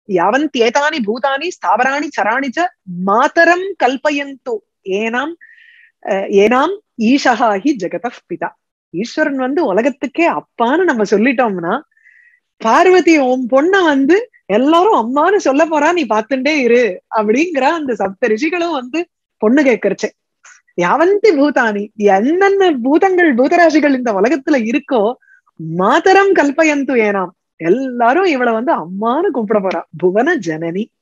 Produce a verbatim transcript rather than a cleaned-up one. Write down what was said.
யாவந்தேதானி பூதானி ஸ்தாவராணி சராணி ச மாதரம் கல்பயந்து ஏனாம் ஏனாம் ஈஷஹாஹி ஜெகதः பிதா. ஈஸ்வரன் வந்து உலகத்துக்கே அப்பான்னு நம்ம சொல்லிட்டோம்னா, பார்வதி உன் பொண்ண வந்து எல்லாரும் அம்மான்னு சொல்ல போறா, நீ பாத்துட்டே இரு அப்படிங்கிற அந்த சப்த ரிஷிகளும் வந்து பொண்ணு கேட்கறச்சே. யாவந்தி பூதானி, என்னென்ன பூதங்கள் பூதராசிகள் இந்த உலகத்துல இருக்கோ, மாதரம் கல்பயந்து ஏனாம், எல்லாரும் இவளை வந்து அம்மான்னு கூப்பிட போறா. புவன ஜனனி,